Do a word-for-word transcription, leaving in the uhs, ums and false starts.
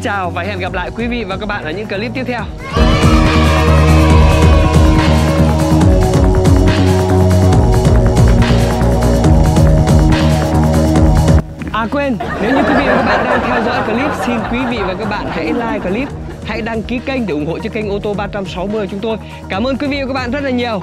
chào và hẹn gặp lại quý vị và các bạn ở những clip tiếp theo. À quên, nếu như quý vị và các bạn đang theo dõi clip, xin quý vị và các bạn hãy like clip, hãy đăng ký kênh để ủng hộ cho kênh ô tô ba trăm sáu mươi chúng tôi. Cảm ơn quý vị và các bạn rất là nhiều.